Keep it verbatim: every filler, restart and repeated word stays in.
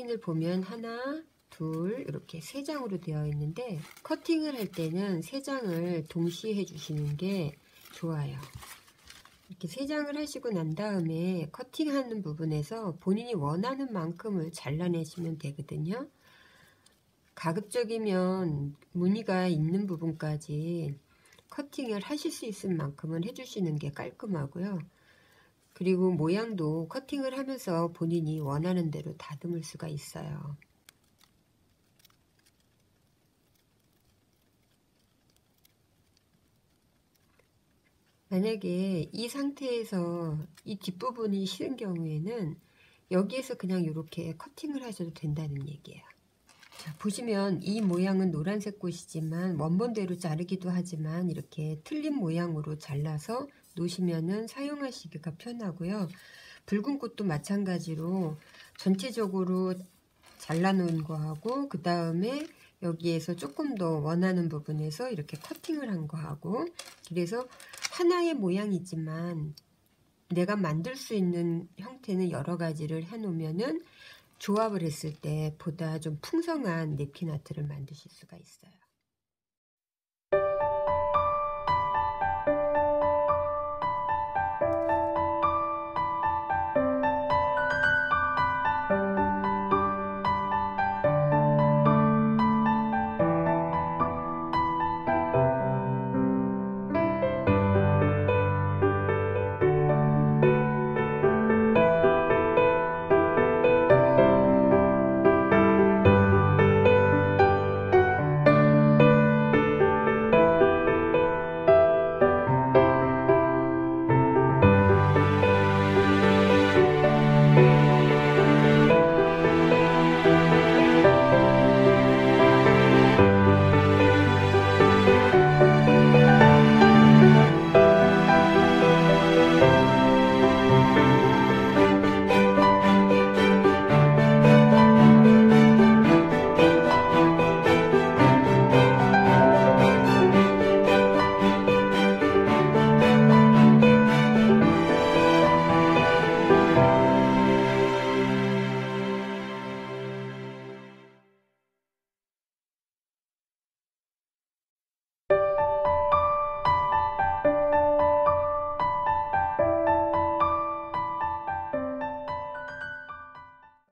냅킨을 보면 하나, 둘 이렇게 세 장으로 되어 있는데 커팅을 할 때는 세 장을 동시에 해주시는 게 좋아요. 이렇게 세 장을 하시고 난 다음에 커팅하는 부분에서 본인이 원하는 만큼을 잘라내시면 되거든요. 가급적이면 무늬가 있는 부분까지 커팅을 하실 수 있을 만큼은 해주시는 게 깔끔하고요. 그리고 모양도 커팅을 하면서 본인이 원하는 대로 다듬을 수가 있어요. 만약에 이 상태에서 이 뒷부분이 싫은 경우에는 여기에서 그냥 이렇게 커팅을 하셔도 된다는 얘기예요. 자, 보시면 이 모양은 노란색 꽃이지만 원본대로 자르기도 하지만 이렇게 틀린 모양으로 잘라서 놓으시면은 사용하시기가 편하고요. 붉은 꽃도 마찬가지로 전체적으로 잘라 놓은 거하고 그 다음에 여기에서 조금 더 원하는 부분에서 이렇게 커팅을 한 거하고, 그래서 하나의 모양이지만 내가 만들 수 있는 형태는 여러 가지를 해 놓으면은 조합을 했을 때 보다 좀 풍성한 냅킨 아트를 만드실 수가 있어요.